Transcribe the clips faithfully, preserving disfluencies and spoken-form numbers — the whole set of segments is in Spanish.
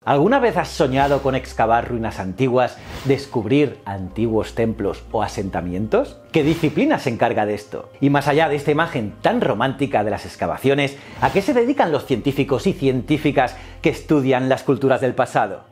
¿Alguna vez has soñado con excavar ruinas antiguas, descubrir antiguos templos o asentamientos? ¿Qué disciplina se encarga de esto? Y más allá de esta imagen tan romántica de las excavaciones, ¿a qué se dedican los científicos y científicas que estudian las culturas del pasado?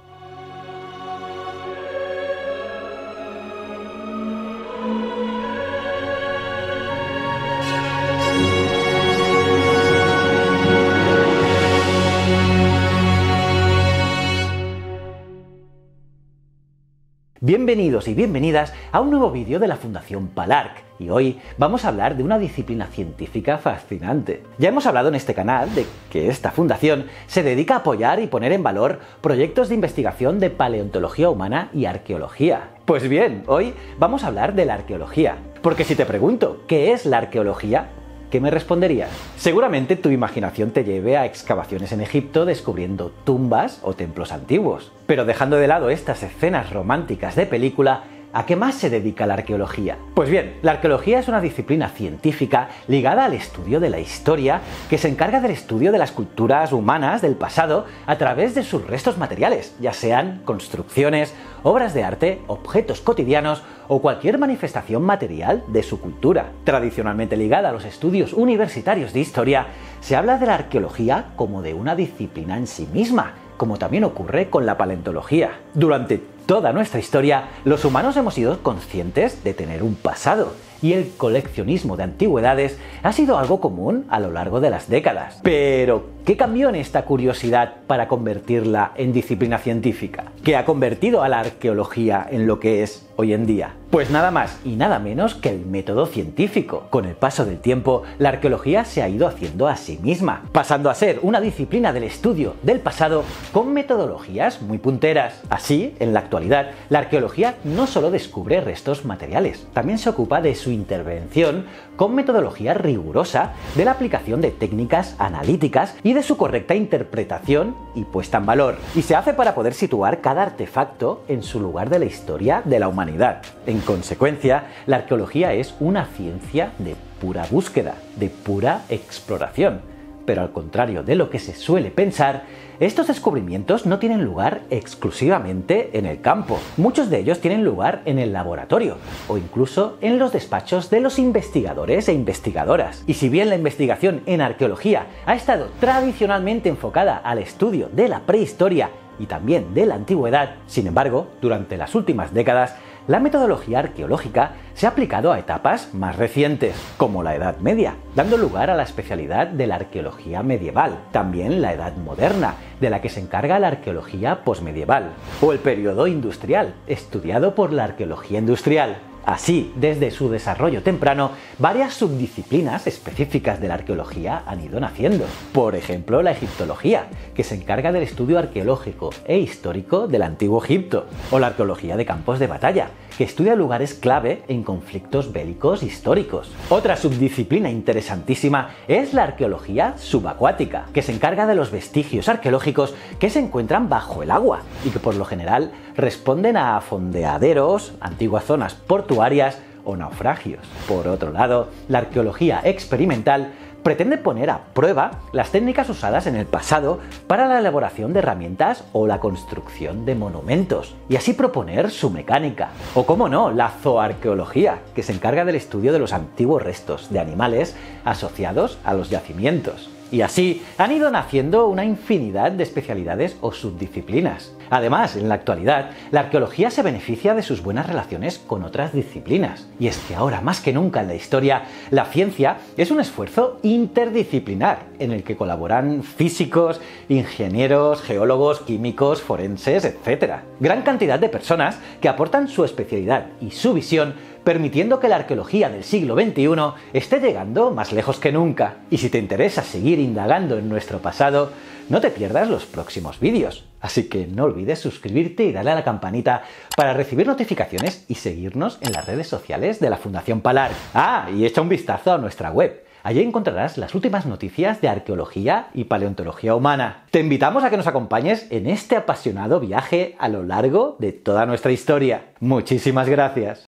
Bienvenidos y bienvenidas a un nuevo vídeo de la Fundación PALARC, y hoy vamos a hablar de una disciplina científica fascinante. Ya hemos hablado en este canal de que esta fundación se dedica a apoyar y poner en valor proyectos de investigación de paleontología humana y arqueología. Pues bien, hoy vamos a hablar de la arqueología, porque si te pregunto ¿qué es la arqueología?, ¿qué me responderías? Seguramente tu imaginación te lleve a excavaciones en Egipto descubriendo tumbas o templos antiguos. Pero dejando de lado estas escenas románticas de película, ¿a qué más se dedica la arqueología? Pues bien, la arqueología es una disciplina científica ligada al estudio de la historia que se encarga del estudio de las culturas humanas del pasado a través de sus restos materiales, ya sean construcciones, obras de arte, objetos cotidianos o cualquier manifestación material de su cultura. Tradicionalmente ligada a los estudios universitarios de historia, se habla de la arqueología como de una disciplina en sí misma, como también ocurre con la paleontología. Durante toda nuestra historia, los humanos hemos sido conscientes de tener un pasado, y el coleccionismo de antigüedades ha sido algo común a lo largo de las décadas. Pero, ¿qué cambió en esta curiosidad para convertirla en disciplina científica? ¿Qué ha convertido a la arqueología en lo que es hoy en día? Pues nada más y nada menos que el método científico. Con el paso del tiempo, la arqueología se ha ido haciendo a sí misma, pasando a ser una disciplina del estudio del pasado con metodologías muy punteras. Así, en la actualidad, la arqueología no solo descubre restos materiales, también se ocupa de su intervención con metodología rigurosa, de la aplicación de técnicas analíticas y de su correcta interpretación y puesta en valor. Y se hace para poder situar cada artefacto en su lugar de la historia de la humanidad. En consecuencia, la arqueología es una ciencia de pura búsqueda, de pura exploración. Pero al contrario de lo que se suele pensar, estos descubrimientos no tienen lugar exclusivamente en el campo. Muchos de ellos tienen lugar en el laboratorio o incluso en los despachos de los investigadores e investigadoras. Y si bien la investigación en arqueología ha estado tradicionalmente enfocada al estudio de la prehistoria y también de la antigüedad, sin embargo, durante las últimas décadas, la metodología arqueológica se ha aplicado a etapas más recientes, como la Edad Media, dando lugar a la especialidad de la arqueología medieval, también la Edad Moderna, de la que se encarga la arqueología posmedieval, o el periodo industrial, estudiado por la arqueología industrial. Así, desde su desarrollo temprano, varias subdisciplinas específicas de la arqueología han ido naciendo. Por ejemplo, la egiptología, que se encarga del estudio arqueológico e histórico del antiguo Egipto, o la arqueología de campos de batalla, que estudia lugares clave en conflictos bélicos históricos. Otra subdisciplina interesantísima es la arqueología subacuática, que se encarga de los vestigios arqueológicos que se encuentran bajo el agua y que por lo general responden a fondeaderos, antiguas zonas portuarias o naufragios. Por otro lado, la arqueología experimental pretende poner a prueba las técnicas usadas en el pasado para la elaboración de herramientas o la construcción de monumentos, y así proponer su mecánica. O cómo no, la zooarqueología, que se encarga del estudio de los antiguos restos de animales asociados a los yacimientos. Y así han ido naciendo una infinidad de especialidades o subdisciplinas. Además, en la actualidad, la arqueología se beneficia de sus buenas relaciones con otras disciplinas. Y es que ahora, más que nunca en la historia, la ciencia es un esfuerzo interdisciplinar en el que colaboran físicos, ingenieros, geólogos, químicos, forenses, etcétera. Gran cantidad de personas que aportan su especialidad y su visión, permitiendo que la arqueología del siglo veintiuno esté llegando más lejos que nunca. Y si te interesa seguir indagando en nuestro pasado, no te pierdas los próximos vídeos. Así que no olvides suscribirte y darle a la campanita para recibir notificaciones y seguirnos en las redes sociales de la Fundación PALARC. Ah, y echa un vistazo a nuestra web. Allí encontrarás las últimas noticias de arqueología y paleontología humana. Te invitamos a que nos acompañes en este apasionado viaje a lo largo de toda nuestra historia. Muchísimas gracias.